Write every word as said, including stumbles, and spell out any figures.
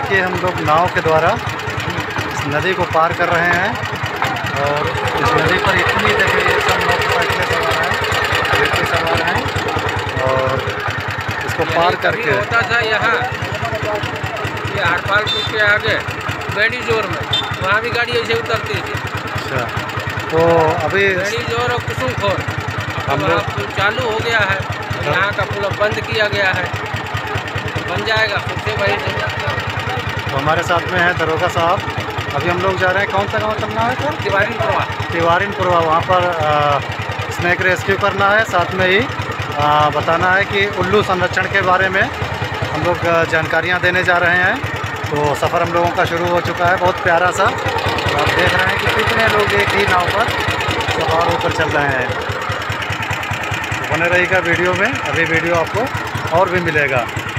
देखिए हम लोग नाव के द्वारा इस नदी को पार कर रहे हैं और इस नदी पर इतनी देखिए ये सब मोटरसाइकिलें सवार हैं, व्यक्ति सवार हैं और इसको पार करके होता था यहाँ ये हरपालपुर के आगे बेड़ी जोर में, वहाँ भी गाड़ी ऐसे उतरती थी। अच्छा, तो अभी बेड़ी जोर और कुसुम खोर हम लोग चालू हो गया है, यहाँ का पुल बंद किया गया है, बन जाएगा फिर से वही। तो हमारे साथ में है दरोगा साहब। अभी हम लोग जा रहे हैं, कौन सा गांव चलना है सर? तिवारीनपुरवा। तिवारीनपुरवा, वहाँ पर स्नैक रेस्क्यू करना है, साथ में ही आ, बताना है कि उल्लू संरक्षण के बारे में हम लोग जानकारियाँ देने जा रहे हैं। तो सफ़र हम लोगों का शुरू हो चुका है, बहुत प्यारा सा। आप देख रहे हैं कि कितने लोग एक ही नाव पर सवार होकर चल रहे हैं। तो बने रहिएगा वीडियो में, अभी वीडियो आपको और भी मिलेगा।